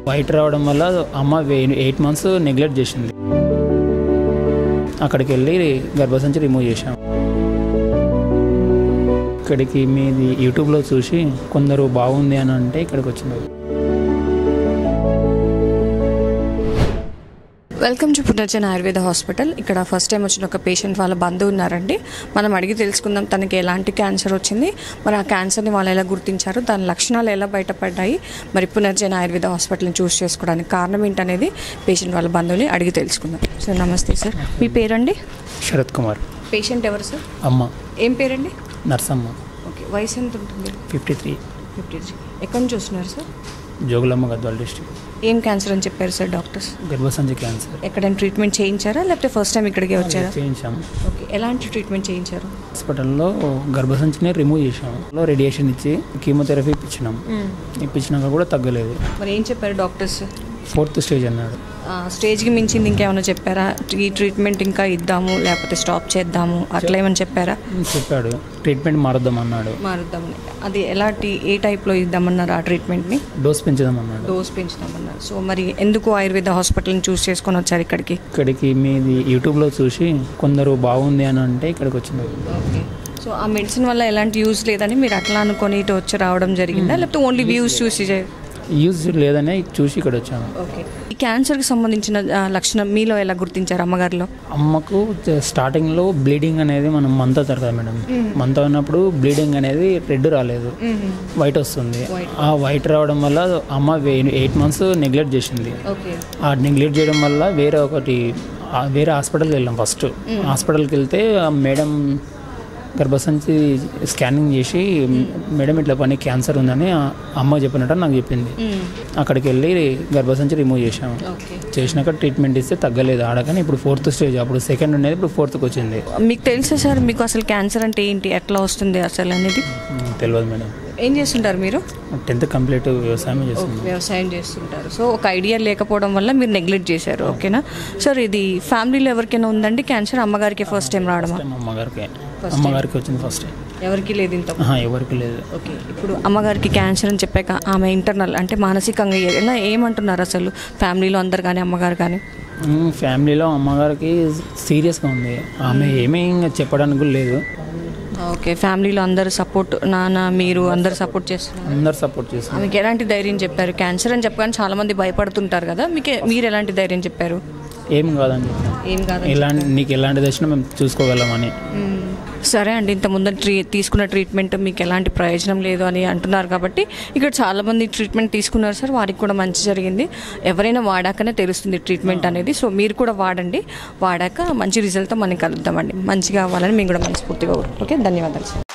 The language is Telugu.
వైట్ రావడం వల్ల అమ్మ 8 months నెగ్లెక్ట్ చేసింది. అక్కడికి వెళ్ళి గర్భసంచి రిమూవ్ చేశాం. ఇక్కడికి మీది యూట్యూబ్లో చూసి కొందరు బాగుంది అని అంటే ఇక్కడికి వచ్చినారు. Welcome to Punarjana Ayurveda hospital. ఇక్కడ ఫస్ట్ టైం వచ్చిన ఒక పేషెంట్ వాళ్ళ బంధువు ఉన్నారండి. మనం అడిగి తెలుసుకుందాం తనకి ఎలాంటి క్యాన్సర్ వచ్చింది, మరి ఆ క్యాన్సర్ని వాళ్ళు ఎలా గుర్తించారు, దాని లక్షణాలు ఎలా బయటపడ్డాయి, మరి పునర్జన ఆయుర్వేద హాస్పిటల్ని చూస్ చేసుకోవడానికి కారణం ఏంటనేది పేషెంట్ వాళ్ళ బంధువుని అడిగి తెలుసుకుందాం. సార్ నమస్తే సార్, మీ పేరండి? శరత్ కుమార్. పేషెంట్ ఎవరు సార్? అమ్మ. ఏం పేరండి? నర్సమ్మ. ఓకే, వయసు ఎంత ఉంటుంది? 53. ఎక్కడి నుంచి వస్తున్నారు సార్? జోగులమ్మ గద్వాల డిస్ట్రిక్ట్. ఏం క్యాన్సర్ అని చెప్పారు సార్ డాక్టర్స్? గర్భసంచి క్యాన్సర్. ఎక్కడైనా ట్రీట్మెంట్ చేయించారా లేకపోతే ఫస్ట్ టైం ఇక్కడికి వచ్చారా? చేయించాము. ఓకే, ఎలాంటి ట్రీట్మెంట్ చేయించారు? హాస్పిటల్లో గర్భసంచిని రిమూవ్ చేసాము. రేడియేషన్ ఇచ్చి కీమోథెరపీ ఇప్పించినాక కూడా తగ్గలేదు. మరి ఏం చెప్పారు డాక్టర్స్? 4th stage అన్నాడు. స్టేజ్కి మించింది ఇంకేమైనా చెప్పారా? ఈ ట్రీట్మెంట్ ఇంకా ఇద్దాము లేకపోతే స్టాప్ చేద్దాము అట్లా ఏమైనా చెప్పారా? చెప్పాడు, ట్రీట్మెంట్ మారుద్దామన్నాడు. మారుద్దామని అది ఎలాంటి ఏ టైప్లో ఇద్దామన్నారు? ఆ ట్రీట్మెంట్ని డోస్ పెంచుదామన్నాడు. డోస్ పెంచుదామన్నారు. సో మరి ఎందుకు ఆయుర్వేద హాస్పిటల్ని చూస్ చేసుకొని వచ్చారు ఇక్కడికి? ఇక్కడికి మీది యూట్యూబ్లో చూసి కొందరు బాగుంది అని అంటే ఇక్కడికి వచ్చినారు. ఓకే, సో ఆ మెడిసిన్ వల్ల ఎలాంటి యూజ్ లేదని మీరు అట్లా అనుకొని ఇటు వచ్చి రావడం జరిగిందా లేకపోతే ఓన్లీ వ్యూస్ చూసి? యూజ్ లేదనే చూసి ఇక్కడ వచ్చాము. ఓకే, ఈ క్యాన్సర్కి సంబంధించిన లక్షణం మీలో ఎలా గుర్తించారు అమ్మగారిలో? అమ్మకు స్టార్టింగ్లో బ్లీడింగ్ అనేది మనం మంత్ అవుతారు కదా మేడం, మంత్ అయినప్పుడు బ్లీడింగ్ అనేది రెడ్ రాలేదు, వైట్ వస్తుంది. ఆ వైట్ రావడం వల్ల అమ్మ 8 months నెగ్లెక్ట్ చేసింది. ఆ నెగ్లెక్ట్ చేయడం వల్ల వేరే హాస్పిటల్కి వెళ్ళాం. ఫస్ట్ హాస్పిటల్కి వెళ్తే మేడం గర్భసంచి స్కానింగ్ చేసి మేడం ఇట్లా పని క్యాన్సర్ ఉందని అమ్మ చెప్పినట్టు నాకు చెప్పింది. అక్కడికి వెళ్ళి గర్భసంచి రిమూవ్ చేసాము. చేసినాక ట్రీట్మెంట్ ఇస్తే తగ్గలేదు ఆడకని ఇప్పుడు 4th stage, అప్పుడు 2nd ఉండేది, ఇప్పుడు 4thకి వచ్చింది. మీకు తెలుసా సార్ మీకు అసలు క్యాన్సర్ అంటే ఏంటి, ఎట్లా వస్తుంది అసలు అనేది? తెలియదు మేడం. ఏం చేస్తుంటారు మీరు? 10th కంప్లీట్ వ్యవసాయం చేస్తుంటారు. సో ఒక ఐడియా లేకపోవడం వల్ల మీరు నెగ్లెక్ట్ చేశారు. ఓకేనా సార్, ఇది ఫ్యామిలీలో ఎవరికైనా ఉందండి క్యాన్సర్? అమ్మగారికి ఫస్ట్ టైం రావడం? అమ్మగారికి వచ్చింది ఫస్ట్ టైం. ఎవరికి లేదు ఇంత? ఎవరికి లేదు. ఓకే, ఇప్పుడు అమ్మగారికి క్యాన్సర్ అని చెప్పాక ఆమె ఇంటర్నల్ అంటే మానసికంగా ఎలా ఏమంటున్నారు అసలు ఫ్యామిలీలో అందరు కానీ అమ్మగారు కానీ? ఫ్యామిలీలో అమ్మగారికి సీరియస్గా ఉంది, ఆమె ఏమీ చెప్పడానికి లేదు. ఓకే, ఫ్యామిలీలో అందరు సపోర్ట్, నాన్న మీరు అందరు సపోర్ట్ చేస్తున్నారు? అందరు సపోర్ట్ చేస్తున్నారు. మీకు ఎలాంటి ధైర్యం చెప్పారు? క్యాన్సర్ అని చెప్పగానే చాలా మంది భయపడుతుంటారు కదా, మీరు ఎలాంటి ధైర్యం చెప్పారు? ఏం కాదని చెప్పాను. ఏం కాదు, నీకు ఎలాంటిది వచ్చినా మేము చూసుకోగలమని. సరే అండి, ఇంత ముందు తీసుకున్న ట్రీట్మెంట్ మీకు ఎలాంటి ప్రయోజనం లేదు అని అంటున్నారు కాబట్టి ఇక్కడ చాలామంది ట్రీట్మెంట్ తీసుకున్నారు సార్, వారికి కూడా మంచి జరిగింది. ఎవరైనా వాడాకనే తెలుస్తుంది ట్రీట్మెంట్ అనేది. సో మీరు కూడా వాడండి, వాడాక మంచి రిజల్ట్తో మనం కలుద్దామండి. మంచిగా అవ్వాలని మేము కూడా మనస్ఫూర్తిగా. ఓకే, ధన్యవాదాలు సార్.